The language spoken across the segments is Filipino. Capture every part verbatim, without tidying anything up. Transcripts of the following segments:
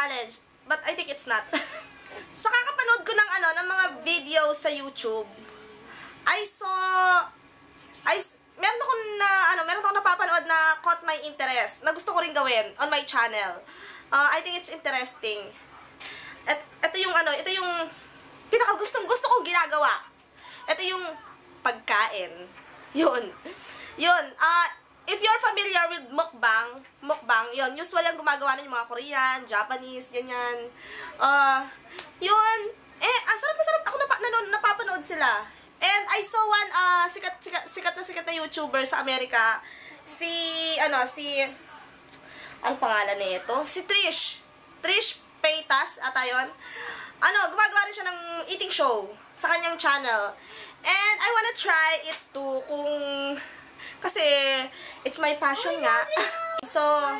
challenge. But I think it's not. Sa kakapanood ko ng ano, ng mga video sa YouTube, I saw, I, meron ako na, ano, meron ako napapanood na caught my interest, na gusto ko rin gawin on my channel. Uh, I think it's interesting. At, ito yung ano, ito yung pinakagustong gusto kong ginagawa. Ito yung pagkain. Yun. Yun. Ah, uh, if you're familiar with mukbang, mukbang, yun, usually ang gumagawa ng mga Korean, Japanese, ganyan. Ah, uh, yun. Eh, ang sarap na sarap ako napa, nanon, napapanood sila. And I saw one, uh, sikat, sikat, sikat na sikat na YouTuber sa Amerika. Si, ano, si, ang pangalan nito? Si Trish. Trish Paytas, ata yun. Ano, gumagawa rin siya ng eating show sa kanyang channel. And I wanna try it too, kung, kasi, it's my passion nga. So,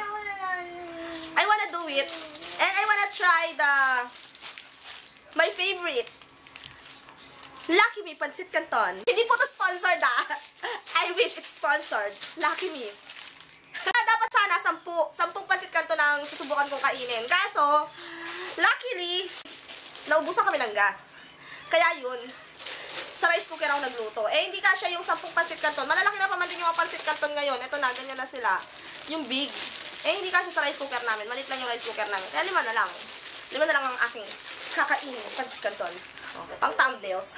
I wanna do it. And I wanna try the, my favorite, Lucky Me Pancit Canton. Hindi po to sponsored ah. I wish it's sponsored. Lucky Me. Dapat sana sampu, sampung pancit canton ang susubukan kong kainin. Kaso, luckily, naubusan kami ng gas. Kaya yun, sa rice cooker ako nagluto. Eh, hindi kasya yung sampung pancit canton. Malalaki na pa man din yung mga pancit canton ngayon. Ito na, ganyan na sila. Yung big. Eh, hindi kasya sa rice cooker namin. Malit lang yung rice cooker namin. Kaya lima na lang. Lima na lang ang aking kakainin, pancit canton. Okay, pang thumbnails.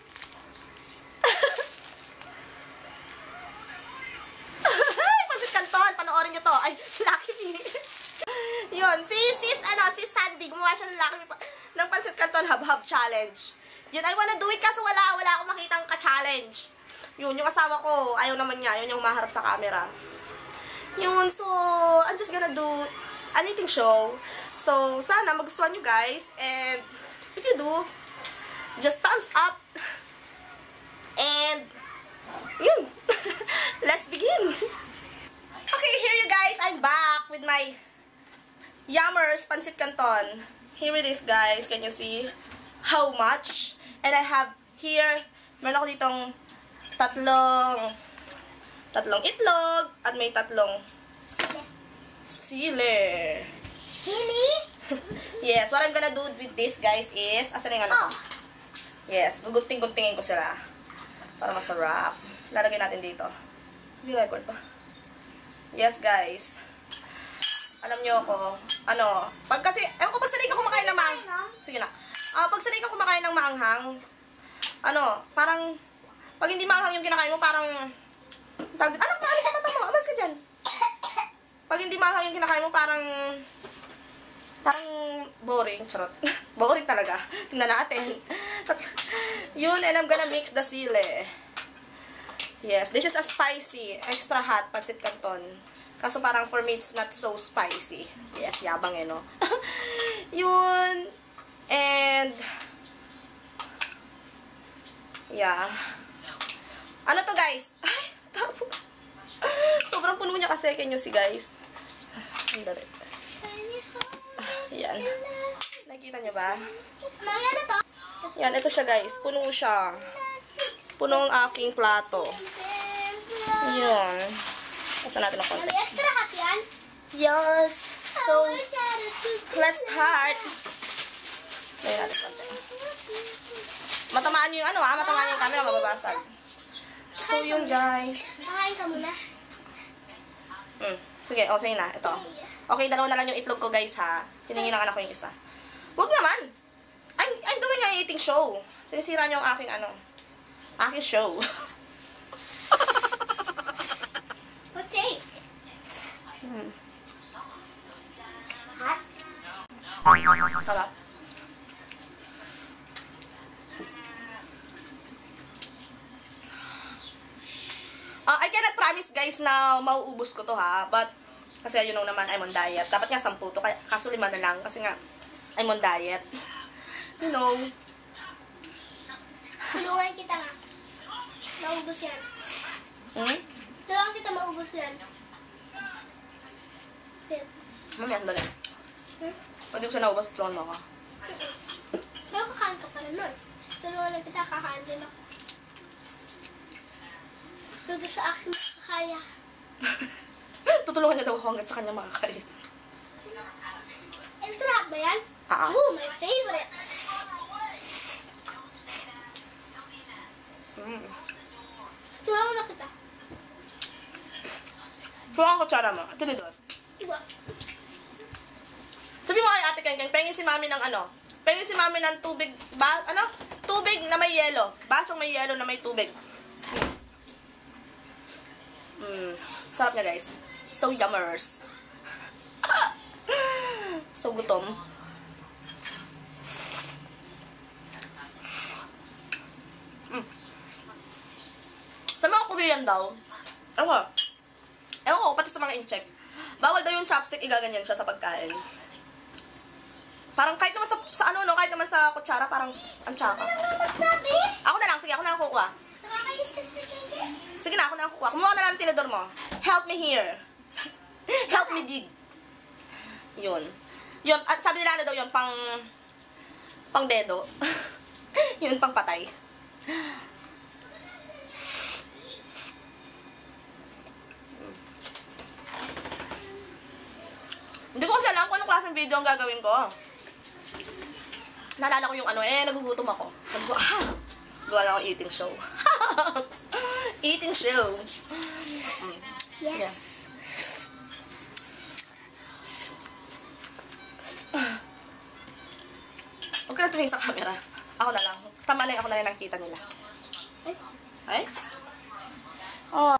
Pancit canton, panoorin nyo to. Ay, Lucky Me. Yun, si sis, ano, si Sandy, gumawa siya ng Lucky Me ng pancit canton hub-hub challenge. Yun, I wanna do it kaso wala, wala akong makitang ka-challenge. Yun, yung asawa ko, ayaw naman niya, yun yung maharap sa camera. Yun, so, I'm just gonna do an eating show. So, sana magustuhan nyo guys. And, if you do, just thumbs up. And, yun. Let's begin. Okay, here you guys. I'm back with my Yummers Pancit Canton. Here it is guys. Can you see how much? And I have here, meron ako ditong tatlong, tatlong itlog, at may tatlong sili. Chili? Yes, what I'm gonna do with this guys is, asan yung ano? Oh. Yes, gugunting-guntingin ko sila. Para masarap. Lalagay natin dito. Hindi record pa. Yes guys. Alam nyo ako, ano, pag kasi, ewan ko pag sanay ka kumakain ng maanghang. Sige na. Uh, pag sanay ka kumakain ng maanghang, ano, parang, pag hindi maanghang yung kinakain mo, parang, tawag, anak na, alis sa mata mo, amas ka dyan. Pag hindi maanghang yung kinakain mo, parang, parang boring, charot. Boring talaga. Tingnan natin. Yun, and I'm gonna mix the sili. Yes, this is a spicy, extra hot pancit canton. Kaso parang for me, it's not so spicy. Yes, yabang eh, no? Yun. And, yeah. Ano to, guys? Ay, tapo. Sobrang puno niya kasi. Can you see, guys? Andali. Yan. Nakikita niyo ba? Yan, ito siya, guys. Puno siya. Puno ang aking plato. Yan. Basta natin ang konti. Extra hot yan? Yes. So, let's start. Lagyan natin konti. Matamaan nyo yung ano ah. Matamaan yung camera. Mababasag. So, yun guys. Pakain ka muna. Hmm. Sige. O, sige na. Ito. Okay, dalawa na lang yung itlog ko guys ha. Hiningi ng anak ko yung isa. Huwag naman. I'm, I'm doing an eating show. Sinisira nyo ang aking ano. Aking show. What taste? Hmm. Hot? Sarap. Uh, I cannot promise guys na mauubos ko to ha. But, kasi you know naman, I'm on diet. Dapat nga sampu to. Kaso lima na lang. Kasi nga, I'm on diet. You know. Tulungan kita nga. Maubos yan. Hmm? Tulungan kita maubos yan. Mamaya, dali. Hmm? Pag di ko siya naubos, tulungan mo ako. Pero kakain ka pala nun. Tulungan kita, kakain din ako. Pero sa akin makakaya. Tutulungan niya daw ako hanggat sa kanya makakaya. Extra hot ba yan? Ah, ah. Ooh, my favorite. Mm. Tuwa na kita. Kuha ang kutsara mo. At tinidor. Diba? Sabi mo kay Ate Keng, pengin si Mami ng ano? Pengin si Mami ng tubig, ba, ano? Tubig na may yelo. Basong may yelo na may tubig. Mm. Sarap niya, guys. So yummers. So gutom. Mm. Sa mga Korean daw, ako, ewan ko, pati sa mga in-check, bawal daw yung chopstick, igaganyan siya sa pagkain. Parang kahit naman sa, sa ano, no, kahit naman sa kutsara, parang ang tsaka. Ano magsabi? Ako na lang, sige, ako na lang kukuha. Nakakayos kasi sa kenge. Sige na, ako na lang kukuha. Kumuha ka na lang ng tinidor mo. Help me here. Help me dig. Yun. Yun, at sabi nila ano daw yun, pang, pang dedo. Yun, pang patay. Hindi ko kasi alam kung anong klaseng video ang gagawin ko. Naalala ko yung ano, eh, nagugutom ako. Sabi ko, ah, gawa na ako eating show. Eating show. Mm. Yes. Huwag ka na tumingin sa camera. Ako na lang. Tama na yung ako na rin nakikita nila. Ay. Ay? Oh.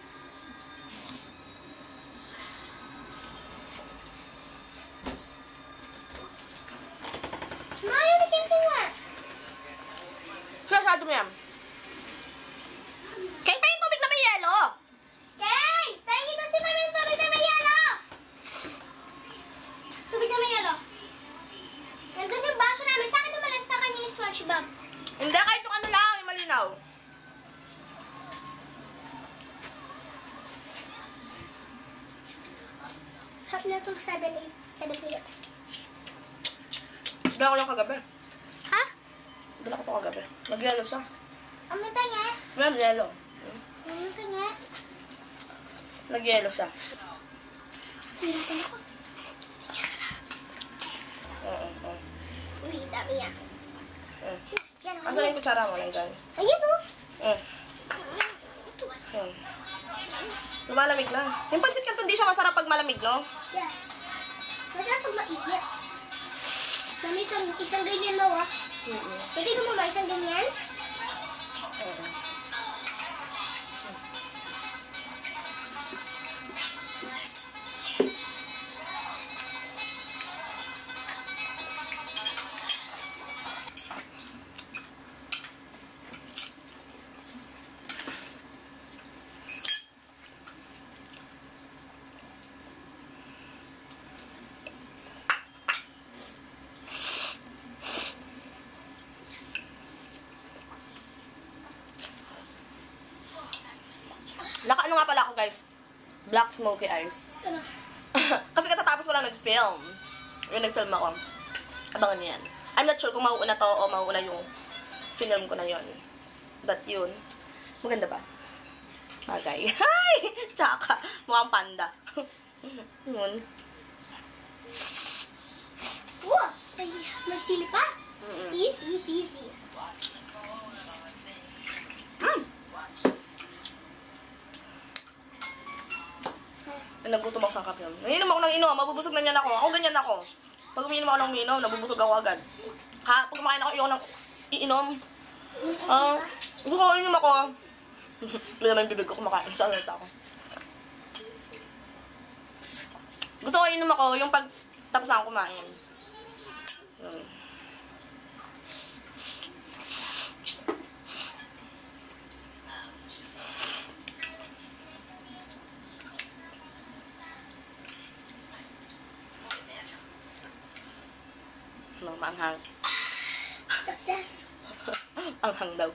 Mayo ni Keng nga. Sinasado mo yan. Kaya pa yung tubig na may yelo. Keng! Pengi ko si Mami ng tubig na may yelo! Tubig na may yelo. Nandun yung baso namin. Sa akin naman sa kanya yung SpongeBob. Hindi, kahit yung ano lang, yung malinaw. Hap na itong seven eight. seven eight. Dala ko lang kagabi. Ha? Dala ko to kagabi. Nag-yelo siya. Ang may pengi? Ma'am, yelo. Ang may pengi? Nag-yelo siya. Hindi ko na ko. Oo, oo. Uy, dami yan. Mm. Yan, Asan yung kutsara mo? Nandiyan. ayun o. Mm. Mm. Lumalamig na. Yung pansit canton, hindi siya masarap pag malamig, no? Yes. Masarap pag mainit. Mami, isang, isang ganyan mo, ah. Oo. Pwede mo ba isang ganyan? Oo. Naka ano nga pala ako, guys? Black smoky eyes. Ano? Kasi katatapos ko lang nag-film. Yung nag-film ako. Abangan niyo yan. I'm not sure kung mauuna to o mauuna yung film ko na yon. But yun. Maganda ba? Bagay. Hi! Tsaka, mukhang panda. Yun. Wow! May, may sili pa? Mm-mm. Easy peasy. Mm. Ay, nagutom ako sa kape. Nanginom ako ng inom, mabubusog na niyan ako. Ako ganyan ako. Pag umiinom ako ng umiinom, nabubusog ako agad. Ha? Pag kumakain ako, iyon ng iinom. Ah, gusto ko inom ako. Hindi naman yung bibig ko kumakain. Saan ulit ako? Gusto ko inom ako yung pag tapos na ako kumain. Hmm. No, maanghang. Success. Anghang daw.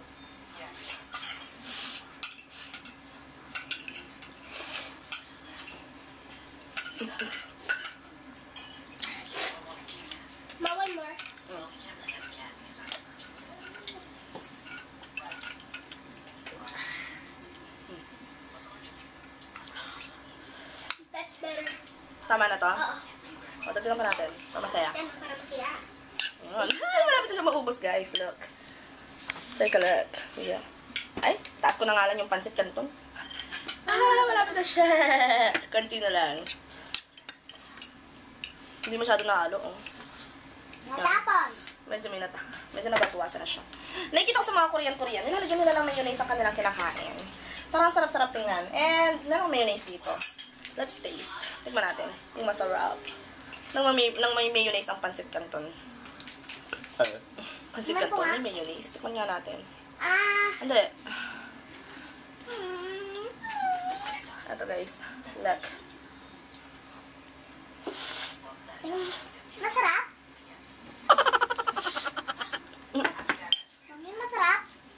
Ma, one more. Mm. That's better. Tama na to? Oo. O, dagdagan pa natin. Pamasaya. Yan, para masaya. Ayan. Ay, malapit na siya maubos, guys. Look. Take a look. Yeah. Ay, taas ko na nga lang yung pansit canton. Ah, malapit na siya. Konti na lang. Hindi masyado nahalo, oh. Natapon. Medyo may nata. Medyo nabatuwasan na siya. Nakikita ko sa mga Korean-Korean, nilalagyan nila ng mayonnaise sa kanilang kinakain. Parang sarap-sarap tingnan. And, merong mayonnaise dito. Let's taste. Tignan natin. Yung masarap. Nang may, nang may mayonnaise ang pancit canton. Uh, pancit Tikman ko canton, nga. may mayonnaise. Tikman nga natin. Ah. Andali. Mm. Ito guys. Look. Masarap? Mami, masarap?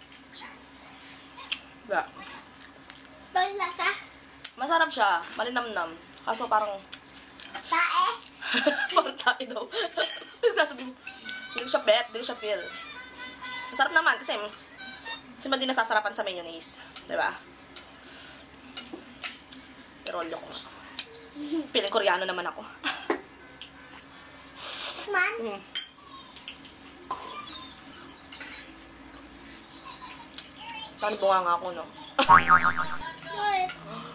Ba. Bawal lasa? Masarap siya. Malinamnam. Kaso parang... Tae? parang tayo daw. Sasabi mo, hindi ko siya bet, hindi ko siya feel. Masarap naman kasi kasi man din nasasarapan sa mayonnaise. Diba? Irolyo ko. Piling Koreano naman ako. Man? Mm. Paano bunga nga ako, no? What?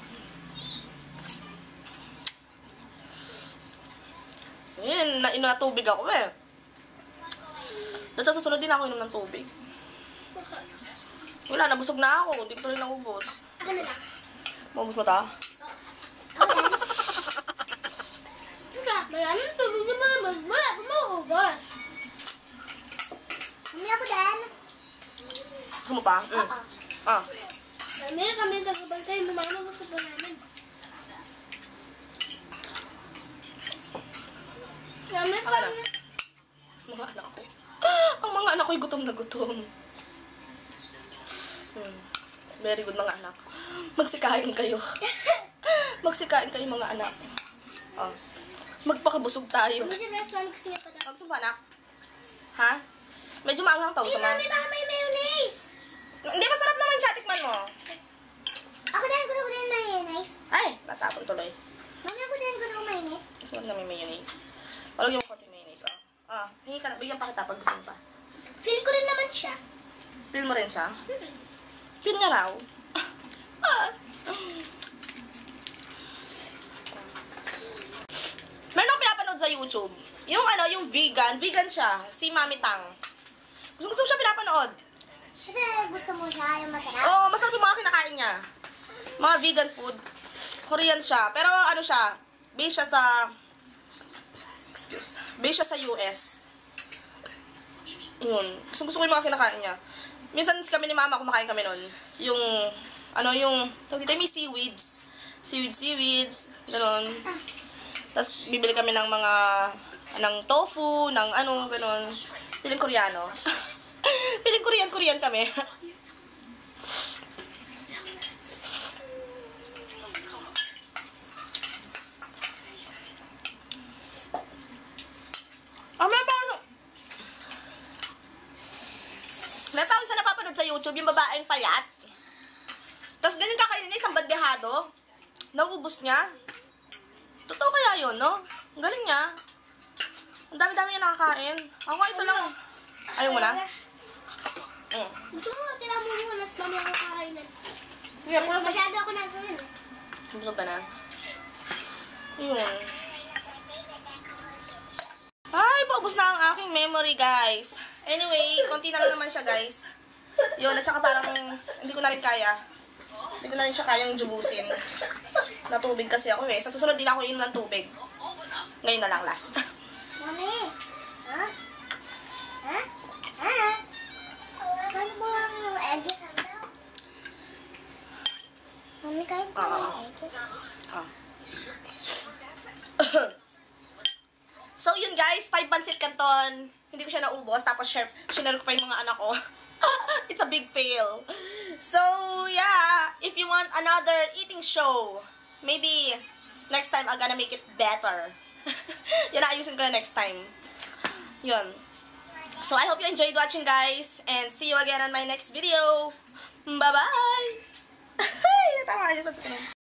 Ayun, na inatubig ako eh. Dahil sa susunod din ako inom ng tubig. Wala, nabusog na ako. Hindi ko rin naubos. Ako na lang. Maubos mo ta? Ako din. Teka, maraming tubig na mga wala pa maubos. Mami, ako din. Gusto mo pa? Mm. Oo. Ah. Mami, kami tagabantay. Lumama gusto pa namin. Mami, Ako na. kami. Mga anak ko. Ang mga anak ko'y gutom na gutom. Hmm. Very good mga anak. Magsikain kayo. Magsikain kayo mga anak. Oh. Magpakabusog tayo. Mami, si best one gusto niya pa daw. Gusto mo pa anak? Ha? Medyo maanghang tao Eh, sa mga... Mami, baka may mayonnaise. Hindi, masarap naman siya. Tikman mo. Ako din, gusto ko din mayonnaise. Ay, natapon tuloy. Mami, ako din, gusto ko mayonnaise. Gusto mo na may mayonnaise. Palagyan mo konti mayonnaise. Oh. Ah, hingi ka na. Bigyan pa kita pag gusto mo pa. Feel ko rin naman siya. Feel mo rin siya? Hmm. Feel nga raw. Ah. Meron akong pinapanood sa YouTube. Yung ano, yung vegan. Vegan siya. Si Mami Tang. Gusto gusto ko siya pinapanood. Kasi gusto mo siya, yung masarap. Oo, oh, masarap yung mga kinakain niya. Mga vegan food. Korean siya. Pero ano siya, based siya sa... Excuse. Based siya sa U S. Yun. Gusto, gusto ko yung mga kinakain niya. Minsan kami ni Mama, kumakain kami nun. Yung, ano yung, tawag dito, may seaweeds. Seaweeds, seaweeds. Ganon. Tapos bibili kami ng mga, ng tofu, ng ano, ganon. Piling Koreano. Piling Korean-Korean kami. Ah, may parang... May parang sa napapanood sa YouTube, yung babaeng payat. Tapos ganun kakainin niya isang badyahado. Naubos niya. Totoo kaya yun, no? Ang galing niya. Ang dami-dami niya nakakain. Ako ito lang. Ayaw mo na? Mm. Gusto mo, tila mo muna, mas mami ako kakainan. Sige, puro sa... Masyado ako na ganun. Busog ka na. Yun. Ay, paubos na ang aking memory, guys. Anyway, konti na lang naman siya, guys. Yun, at saka parang hindi ko na rin kaya. Hindi ko na rin siya kayang jubusin. Na tubig kasi ako eh. Sa susunod din ako inom ng tubig. Ngayon na lang, last. Mami! Ha? Ha? Ha? Kahit mo lang yung egg. Mami, kahit mo lang yung egg. Ah. So, yun guys, five pancit canton. Hindi ko siya naubos. Tapos, share, share ko pa yung mga anak ko. It's a big fail. So, yeah. If you want another eating show, maybe next time I'm gonna make it better. Yan, ayusin ko na next time. Yun. So, I hope you enjoyed watching, guys. And see you again on my next video. Bye-bye! Tama,